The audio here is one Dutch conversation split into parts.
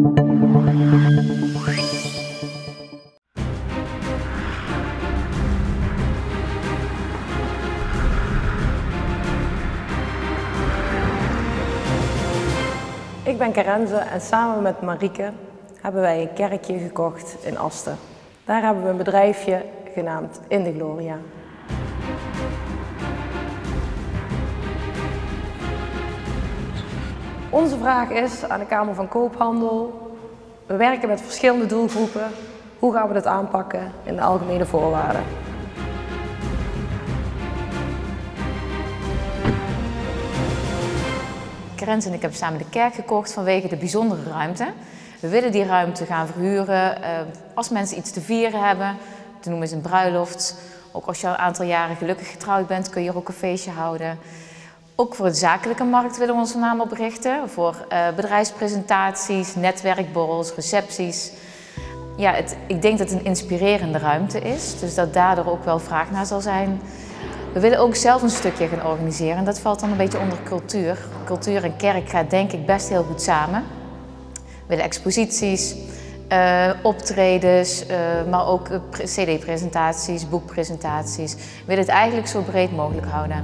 Ik ben Karenze en samen met Marieke hebben wij een kerkje gekocht in Asten. Daar hebben we een bedrijfje genaamd In de Gloria. Onze vraag is aan de Kamer van Koophandel: we werken met verschillende doelgroepen. Hoe gaan we dit aanpakken in de algemene voorwaarden? Karenze en ik hebben samen de kerk gekocht vanwege de bijzondere ruimte. We willen die ruimte gaan verhuren als mensen iets te vieren hebben. Te noemen is een bruiloft. Ook als je al een aantal jaren gelukkig getrouwd bent, kun je er ook een feestje houden. Ook voor de zakelijke markt willen we ons voornamelijk oprichten. Voor bedrijfspresentaties, netwerkborrels, recepties. Ja, ik denk dat het een inspirerende ruimte is. Dus dat daardoor ook wel vraag naar zal zijn. We willen ook zelf een stukje gaan organiseren en dat valt dan een beetje onder cultuur. Cultuur en kerk gaat denk ik best heel goed samen. We willen exposities, optredens, maar ook cd-presentaties, boekpresentaties. We willen het eigenlijk zo breed mogelijk houden.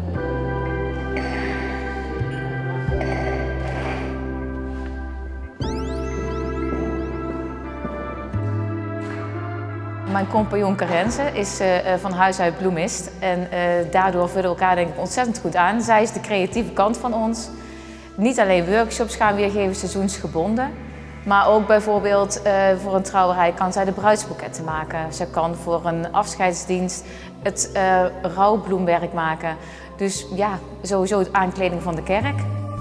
Mijn compagnon Karenze is van huis uit bloemist en daardoor vullen we elkaar denk ik ontzettend goed aan. Zij is de creatieve kant van ons. Niet alleen workshops gaan we weer geven, seizoensgebonden, maar ook bijvoorbeeld voor een trouwerij kan zij de bruidsboeketten maken. Zij kan voor een afscheidsdienst het rouwbloemwerk maken. Dus ja, sowieso de aankleding van de kerk.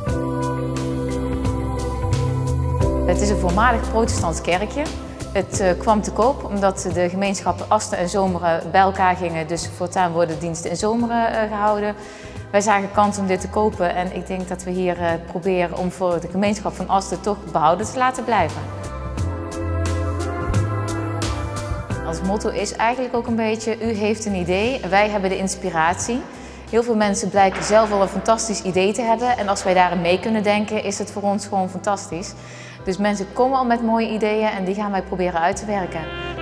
Het is een voormalig protestants kerkje. Het kwam te koop omdat de gemeenschappen Asten en Zomeren bij elkaar gingen. Dus voortaan worden diensten in Zomeren gehouden. Wij zagen kans om dit te kopen en ik denk dat we hier proberen om voor de gemeenschap van Asten toch behouden te laten blijven. Ons motto is eigenlijk ook een beetje: u heeft een idee, wij hebben de inspiratie. Heel veel mensen blijken zelf al een fantastisch idee te hebben en als wij daarin mee kunnen denken is het voor ons gewoon fantastisch. Dus mensen komen al met mooie ideeën en die gaan wij proberen uit te werken.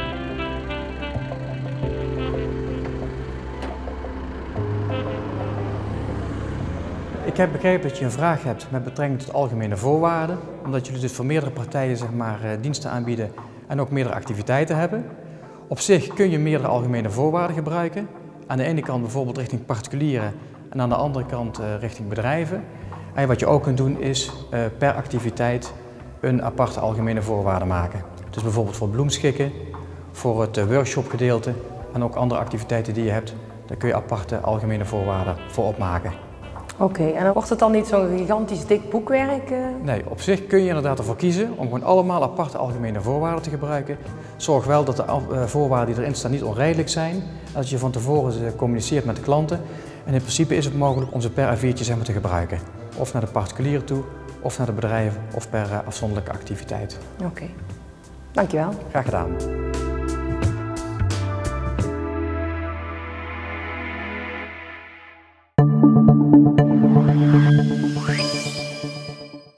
Ik heb begrepen dat je een vraag hebt met betrekking tot algemene voorwaarden, omdat jullie dus voor meerdere partijen diensten aanbieden en ook meerdere activiteiten hebben. Op zich kun je meerdere algemene voorwaarden gebruiken. Aan de ene kant bijvoorbeeld richting particulieren en aan de andere kant richting bedrijven. En wat je ook kunt doen is per activiteit een aparte algemene voorwaarde maken. Dus bijvoorbeeld voor bloemschikken, voor het workshopgedeelte en ook andere activiteiten die je hebt, daar kun je aparte algemene voorwaarden voor opmaken. Oké, en dan wordt het dan niet zo'n gigantisch dik boekwerk? Nee, op zich kun je inderdaad ervoor kiezen om gewoon allemaal aparte algemene voorwaarden te gebruiken. Zorg wel dat de voorwaarden die erin staan niet onredelijk zijn. En dat je van tevoren communiceert met de klanten. En in principe is het mogelijk om ze per A4'tje te gebruiken. Of naar de particulieren toe, of naar de bedrijven, of per afzonderlijke activiteit. Oké, dankjewel. Graag gedaan.